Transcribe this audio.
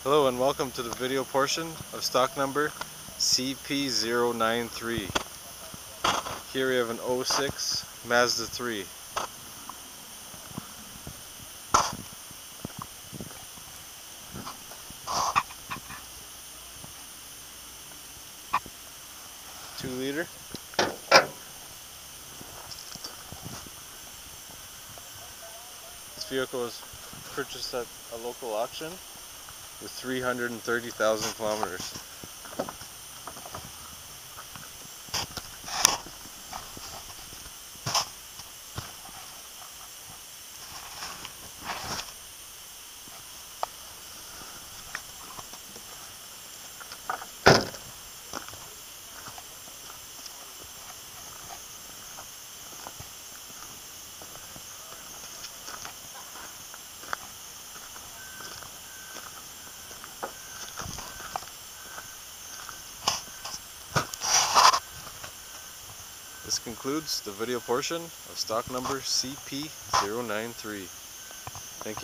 Hello and welcome to the video portion of stock number CP093. Here we have an '06 Mazda 3. Two-liter. This vehicle was purchased at a local auction with 330,000 kilometers. This concludes the video portion of stock number CP093.